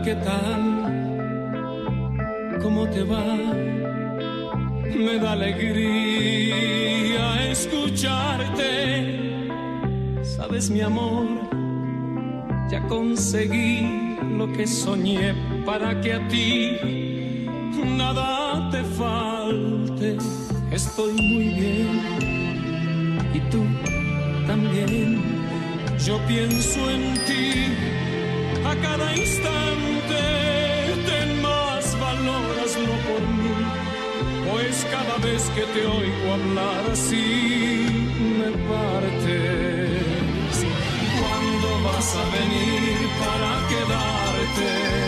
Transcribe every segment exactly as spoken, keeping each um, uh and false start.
¿qué tal? ¿Cómo te va? Me da alegría escucharte. Sabes, mi amor, ya conseguí lo que soñé para que a ti nada te falte. Estoy muy bien y tú también. Yo pienso en ti a cada instante. Ten más, valóraslo por mí, pues cada vez que te oigo hablar así me partes. ¿Cuándo vas a venir para quedarte?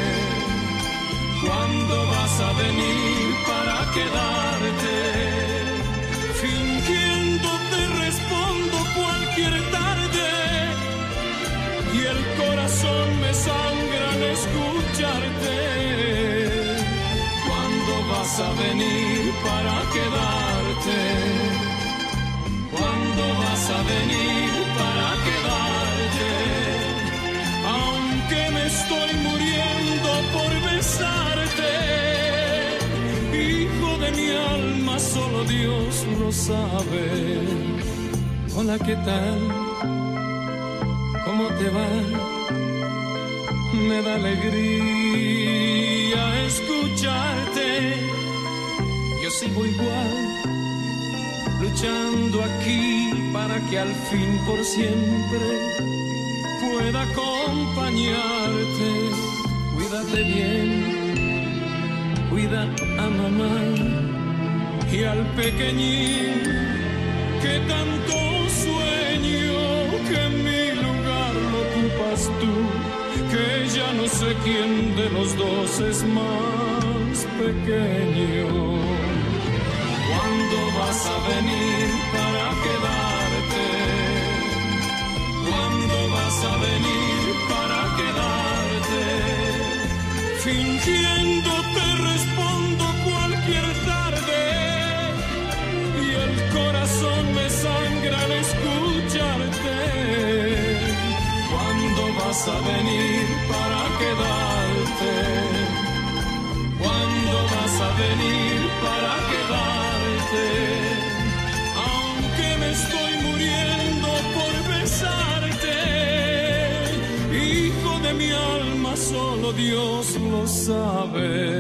¿Cuándo vas a venir para quedarte? Fingiendo te respondo cualquier tarde y el corazón me sangra al escucharte. ¿Cuándo vas a venir para quedarte? ¿Cuándo vas a venir para quedarte? Aunque me estoy muriendo por besarte, hijo de mi alma, solo Dios lo sabe. Hola, ¿qué tal? ¿Cómo te va? Me da alegría escucharte. Yo sigo igual, luchando aquí para que al fin por siempre pueda acompañarte. Cuídate bien, cuida a mamá y al pequeñín que tanto sueño, que mi lugar lo ocupas tú, que ya no sé quién de los dos es más pequeño. ¿Cuándo vas a venir para quedarte? ¿Cuándo vas a venir para quedarte? Fingiendo te respondo cualquier tarde y el corazón me sangra al escucharte. ¿Cuándo vas a venir para quedarte? ¿Cuándo vas a venir para quedarte? Aunque me estoy muriendo por besarte, hijo de mi alma, solo Dios lo sabe.